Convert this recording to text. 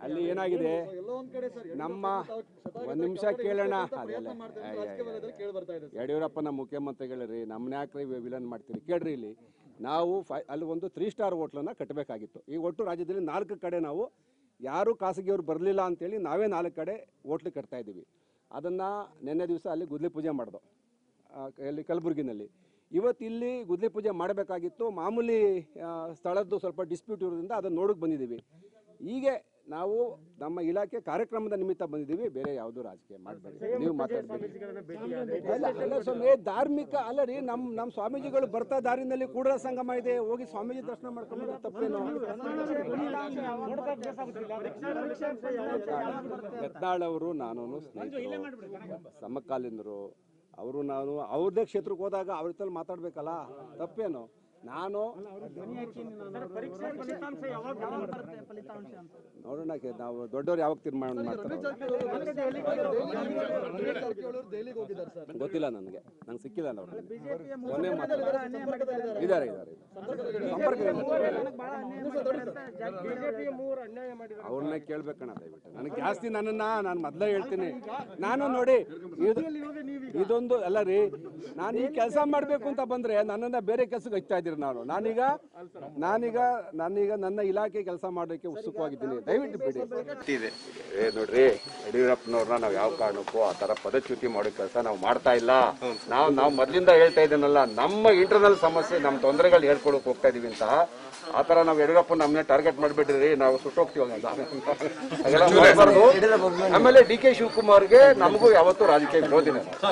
ಅಲ್ಲಿ ಏನಾಗಿದೆ ನಮ್ಮ ಒಂದು ನಿಮಿಷ ಕೇಳೋಣ. ಯಡಿಯೂರಪ್ಪನ ಮುಖ್ಯಮಂತ್ರಿಗಳೇ ನಮ್ಮನ್ನ ಯಾಕ್ರಿ ವಿಲನ್ ಮಾಡ್ತೀರಿ ಕೇಳ್ರಿ. ಇಲ್ಲಿ ನಾವು ಅಲ್ಲಿ ಒಂದು 3 ಸ್ಟಾರ್ ಹೋಟ್ಲನ್ನು ಕಟ್ಟಬೇಕಾಗಿತ್ತು. ಈ ಒಟ್ಟು ರಾಜ್ಯದಲ್ಲಿ 4 ಕಡೆ ನಾವು ಯಾರು ಖಾಸಗಿಯವರು ಬರಲಿಲ್ಲ ಅಂತೇಳಿ ನಾವೇ 4 ಕಡೆ ಹೋಟ್ಲು ಕಟ್ತಾ ಇದ್ದೀವಿ. ಅದನ್ನು ನಿನ್ನೆ ದಿವಸ ಅಲ್ಲಿ ಗುದ್ಲಿ ಪೂಜೆ ಮಾಡ್ದು ಇಲ್ಲಿ ಕಲಬುರಗಿನಲ್ಲಿ. ಇವತ್ತು ಇಲ್ಲಿ ಗುದ್ಲಿ ಪೂಜೆ ಮಾಡಬೇಕಾಗಿತ್ತು. ಮಾಮೂಲಿ ಸ್ಥಳದ್ದು ಸ್ವಲ್ಪ ಡಿಸ್ಪ್ಯೂಟ್ ಇರೋದ್ರಿಂದ ಅದನ್ನು ನೋಡಕ್ಕೆ ಬಂದಿದ್ದೀವಿ. ಹೀಗೆ ನಾವು ನಮ್ಮ ಇಲಾಖೆ ಕಾರ್ಯಕ್ರಮದ ನಿಮಿತ್ತ ಬಂದಿದ್ದೀವಿ, ಬೇರೆ ಯಾವುದು ರಾಜಕೀಯ ಮಾಡಬೇಡಿ. ನೀವು ಮಾತಾಡ್ಬೇಡಿ. ಅಲ್ಲ ಸ್ವಾಮಿ, ಧಾರ್ಮಿಕ ಅಲ್ಲ ರೀ. ನಮ್ಮ ಸ್ವಾಮೀಜಿಗಳು ಬರ್ತಾ ದಾರಿನಲ್ಲಿ ಕೂಡಲ ಸಂಗಮ ಇದೆ, ಹೋಗಿ ಸ್ವಾಮೀಜಿ ದರ್ಶನ ಮಾಡ್ಕೊಂಡು ತಪ್ಪೇನು? ಯತ್ನಾಳ್ ಅವರು ನಾನು ಸ್ನೇಹಿತರು, ಸಮಕಾಲೀನರು. ಅವರು ನಾನು ಅವ್ರದ್ದೇ ಕ್ಷೇತ್ರಕ್ಕೆ ಹೋದಾಗ ಅವ್ರ ಜೊತೆ ಮಾತಾಡ್ಬೇಕಲ್ಲ, ತಪ್ಪೇನು? ನಾನು ನೋಡೋಣ, ನಾವು ದೊಡ್ಡವ್ರು ಯಾವಾಗ ತೀರ್ಮಾನ ಮಾಡ್ತಾರೆ ಗೊತ್ತಿಲ್ಲ ನನಗೆ, ನಂಗೆ ಸಿಕ್ಕಿಲ್ಲ ಅವರು. ಮೊನ್ನೆ ಇದ್ದಾರೆ ಸಂಪರ್ಕ ಅವ್ರನ್ನ ಕೇಳ್ಬೇಕಣ್ಣ ದಯವಿಟ್ಟು. ನನಗೆ ಜಾಸ್ತಿ ನಾನು ಮೊದಲೇ ಹೇಳ್ತೀನಿ. ನಾನು ನೋಡಿ ಇದೊಂದು ಅಲ್ಲ ರೀ, ನಾನು ಈ ಕೆಲಸ ಮಾಡಬೇಕು ಅಂತ ಬಂದ್ರೆ ನನ್ನನ್ನ ಬೇರೆ ಕೆಲಸಕ್ಕೆ ಹಚ್ತಾ ಇದ್ದೀರಿ. ನಾನೀಗ ನನ್ನ ಇಲಾಖೆ ಕೆಲಸ ಮಾಡೋಕ್ಕೆ ಉತ್ಸುಕವಾಗಿದ್ದೀನಿ. ದಯವಿಟ್ಟು ಬಿಡಿ. ನೋಡ್ರಿ, ಯಡಿಯೂರಪ್ಪನವ್ರನ್ನ ನಾವು ಯಾವ ಕಾರಣಕ್ಕೂ ಆ ತರ ಪದಚ್ಯುತಿ ಮಾಡೋ ಕೆಲಸ ನಾವು ಮಾಡ್ತಾ ಇಲ್ಲ. ನಾವು ಮೊದಲಿಂದ ಹೇಳ್ತಾ ಇದ್ದೀನಲ್ಲ, ನಮ್ಮ ಇಂಟರ್ನಲ್ ಸಮಸ್ಯೆ, ನಮ್ಮ ತೊಂದರೆಗಳು ಹೇಳ್ಕೊಳಕ್ ಹೋಗ್ತಾ ಇದೀವಿ ಅಂತ. ಆ ತರ ನಾವು ಯಡಿಯೂರಪ್ಪ ನಮ್ಮನ್ನ ಟಾರ್ಗೆಟ್ ಮಾಡ್ಬಿಟ್ರಿ, ನಾವು ಸುಟ್ಟೋಗ್ತೀವಲ್ಲ. ಆಮೇಲೆ ಡಿ ಕೆ ಶಿವಕುಮಾರ್ಗೆ ನಮಗೂ ಯಾವತ್ತೂ ರಾಜಕೀಯ ವಿರೋಧಿನೇ.